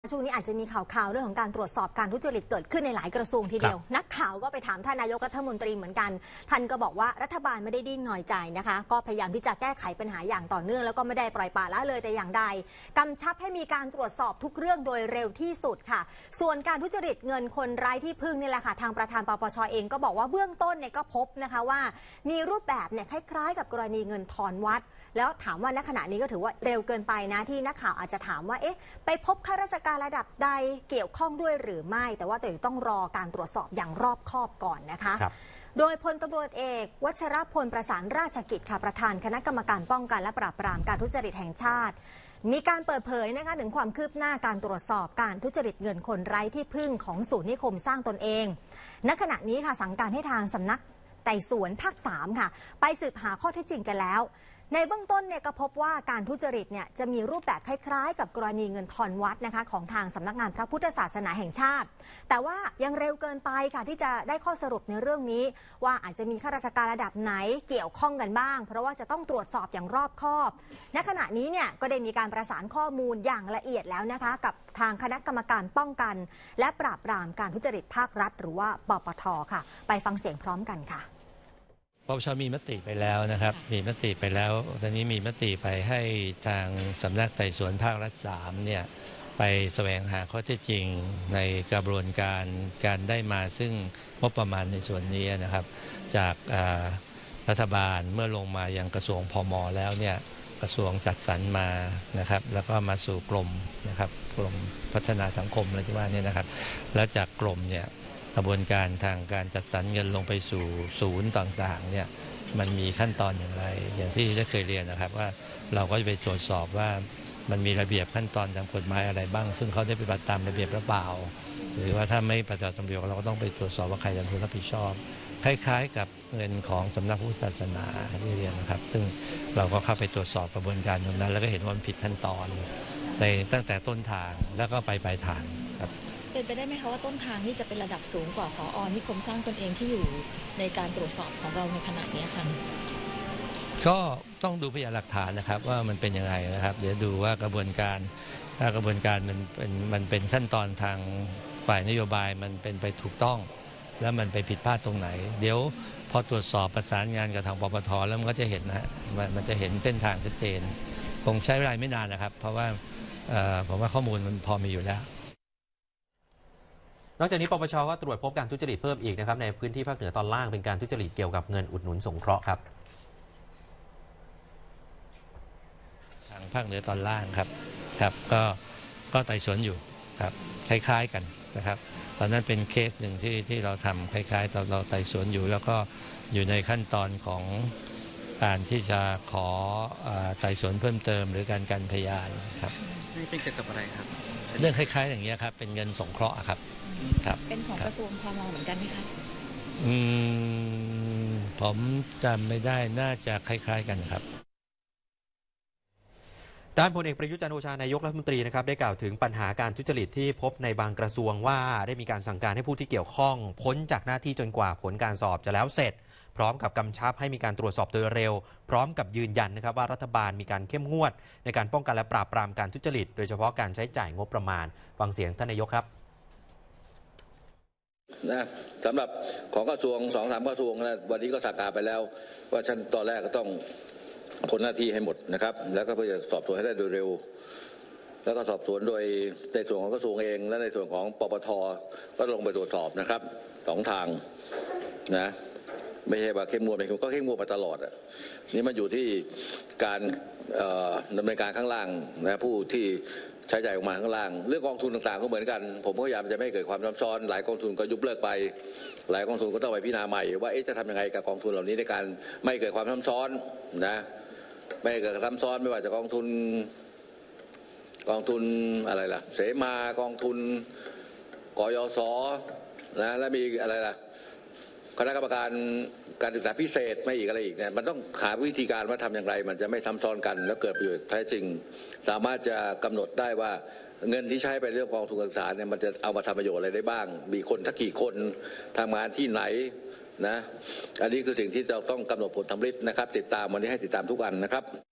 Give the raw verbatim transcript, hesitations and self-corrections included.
ช่วงนี้อาจจะมีข่าวๆเรื่องของการตรวจสอบการทุจริตเกิดขึ้นในหลายกระทรวงทีเดียวนักข่าวก็ไปถามท่านนายกรัฐมนตรีเหมือนกันท่านก็บอกว่ารัฐบาลไม่ได้ดิ้นหน่อยใจนะคะก็พยายามที่จะแก้ไขปัญหาอย่างต่อเนื่องแล้วก็ไม่ได้ปล่อยปละละเลยแต่อย่างใดกำชับให้มีการตรวจสอบทุกเรื่องโดยเร็วที่สุดค่ะส่วนการทุจริตเงินคนไร้ที่พึ่งนี่แหละค่ะทางประธานปปชเองก็บอกว่าเบื้องต้นเนี่ยก็พบนะคะว่ามีรูปแบบเนี่ยคล้ายๆกับกรณีเงินทอนวัดแล้วถามว่าณขณะนี้ก็ถือว่าเร็วเกินไปนะที่นักข่าวอาจจะถามว่าเอ๊ะไปพบข้าราชการระดับใดเกี่ยวข้องด้วยหรือไม่แต่ว่าเดี๋ยวต้องรอการตรวจสอบอย่างรอบคอบก่อนนะคะโดยพลตำรวจเอกวัชรพลประสานราชกิจค่ะประธานคณะกรรมการป้องกันและปราบปรามการทุจริตแห่งชาติมีการเปิดเผยนะคะถึงความคืบหน้าการตรวจสอบการทุจริตเงินคนไร้ที่พึ่งของศูนย์นิคมสร้างตนเองณขณะนี้ค่ะสั่งการให้ทางสำนักไต่สวนภาคสามค่ะไปสืบหาข้อเท็จจริงกันแล้วในเบื้องต้นเนี่ยก็พบว่าการทุจริตเนี่ยจะมีรูปแบบคล้ายๆกับกรณีเงินทอนวัดนะคะของทางสำนักงานพระพุทธศาสนาแห่งชาติแต่ว่ายังเร็วเกินไปค่ะที่จะได้ข้อสรุปในเรื่องนี้ว่าอาจจะมีข้าราชการระดับไหนเกี่ยวข้องกันบ้างเพราะว่าจะต้องตรวจสอบอย่างรอบคอบณขณะนี้เนี่ยก็ได้มีการประสานข้อมูลอย่างละเอียดแล้วนะคะกับทางคณะกรรมการป้องกันและปราบปรามการทุจริตภาครัฐหรือว่าปปท.ค่ะไปฟังเสียงพร้อมกันค่ะปปช.มีมติไปแล้วนะครับมีมติไปแล้วตอนนี้มีมติไปให้ทางสำนักไต่สวนภาครัฐสามเนี่ยไปแสวงหาข้อเท็จจริงในกระบวนการการได้มาซึ่งงบประมาณในส่วนนี้นะครับจากรัฐบาลเมื่อลงมายังกระทรวงพม.แล้วเนี่ยกระทรวงจัดสรรมานะครับแล้วก็มาสู่กรมนะครับกรมพัฒนาสังคมอะไรที่ว่านี่นะครับแล้วจากกรมเนี่ยกระบวนการทางการจัดสรรเงินลงไปสู่ศูนย์ต่างๆเนี่ยมันมีขั้นตอนอย่างไรอย่างที่ได้เคยเรียนนะครับว่าเราก็จะไปตรวจสอบว่ามันมีระเบียบขั้นตอนทางกฎหมายอะไรบ้างซึ่งเขาได้ปฏิบัติตามระเบียบหรือเปล่าหรือว่าถ้าไม่ปฏิบัติตามระเบียบเราก็ต้องไปตรวจสอบว่าใครจะเป็นผู้รับผิดชอบคล้ายๆกับเงินของสำนักพุทธศาสนาที่เรียนนะครับซึ่งเราก็เข้าไปตรวจสอบกระบวนการตรงนั้นแล้วก็เห็นว่ามันผิดขั้นตอนในตั้งแต่ต้นทางแล้วก็ไปปลายทางครับเป็นไปได้ไหมคะว่าต้นทางนี่จะเป็นระดับสูงกว่าผอ.นิคมสร้างตนเองที่อยู่ในการตรวจสอบของเราในขณะนี้ค่ะก็ต้องดูพยานหลักฐานนะครับว่ามันเป็นยังไงนะครับเดี๋ยวดูว่ากระบวนการถ้ากระบวนการมันเป็นมันเป็นขั้นตอนทางฝ่ายนโยบายมันเป็นไปถูกต้องแล้วมันไปผิดพลาดตรงไหนเดี๋ยวพอตรวจสอบประสานงานกับทางปปท.แล้วมันก็จะเห็นนะมันจะเห็นเส้นทางชัดเจนคงใช้เวลาไม่นานนะครับเพราะว่าผมว่าข้อมูลมันพอมีอยู่แล้วนอกจากนี้ปปช.ก็ตรวจพบการทุจริตเพิ่มอีกนะครับในพื้นที่ภาคเหนือตอนล่างเป็นการทุจริตเกี่ยวกับเงินอุดหนุนสงเคราะห์ครับทางภาคเหนือตอนล่างครับครับก็ก็ไต่สวนอยู่ครับคล้ายๆกันนะครับตอนนั้นเป็นเคสหนึ่งที่ที่เราทำคล้ายๆเราเราไต่สวนอยู่แล้วก็อยู่ในขั้นตอนของการที่จะขอไต่สวนเพิ่มเติมหรือการกันพยานครับนี่เป็นเกี่ยวกับอะไรครับเรื่องคล้ายๆอย่างนี้ครับเป็นเงินสงเคราะห์ครับครับเป็นของกระทรวงพม.เหมือนกันไหมคะอืมผมจำไม่ได้น่าจะคล้ายๆกันครับด้านพลเอกประยุทธ์จันทร์โอชานายกรัฐมนตรีนะครับได้กล่าวถึงปัญหาการทุจริตที่พบในบางกระทรวงว่าได้มีการสั่งการให้ผู้ที่เกี่ยวข้องพ้นจากหน้าที่จนกว่าผลการสอบจะแล้วเสร็จพร้อมกับกำชับให้มีการตรวจสอบโดยเร็วพร้อมกับยืนยันนะครับว่ารัฐบาลมีการเข้มงวดในการป้องกันและปราบปรามการทุจริตโดยเฉพาะการใช้จ่ายงบประมาณฟังเสียงท่านนายกครับนะสำหรับของกระทรวงสองสามกระทรวงนะวันนี้ก็สั่งการไปแล้วว่าชั้นตอนแรกก็ต้องพ้นหน้าที่ให้หมดนะครับแล้วก็เพื่อจะสอบสวนให้ได้โดยเร็วแล้วก็สอบสวนโดยในส่วนของกระทรวงเองและในส่วนของปปท.ก็ลงไปตรวจสอบนะครับสองทางนะไม่ใช่ว่าเข้มงวดไม่เข้มก็เข้มงวดมาตลอดอ่ะนี่มันอยู่ที่การดำเนินการข้างล่างนะผู้ที่ใช้จ่ายออกมาข้างล่างเรื่องกองทุนต่างๆก็เหมือนกันผมก็พยายามจะไม่เกิดความซับซ้อนหลายกองทุนก็ยุบเลิกไปหลายกองทุนก็ต้องไปพิจารณาใหม่ว่าจะทำยังไงกับกองทุนเหล่านี้ในการไม่เกิดความซับซ้อนนะไม่เกิดซับซ้อนไม่ว่าจะกองทุนกองทุนอะไรล่ะเสมากองทุนกยศนะและมีอะไรล่ะคณะกรรมการการศึกษาพิเศษไม่อีกอะไรอีกเนี่ยมันต้องหาวิธีการว่าทำอย่างไรมันจะไม่ซ้ำซ้อนกันแล้วเกิดประโยชน์แท้จริงสามารถจะกำหนดได้ว่าเงินที่ใช้ไปเรื่องกองทุนการศึกษาเนี่ยมันจะเอามาทำประโยชน์อะไรได้บ้างมีคนสักกี่คนทำงานที่ไหนนะอันนี้คือสิ่งที่เราต้องกำหนดผลทำฤทธิ์นะครับติดตามวันนี้ให้ติดตามทุกวันนะครับ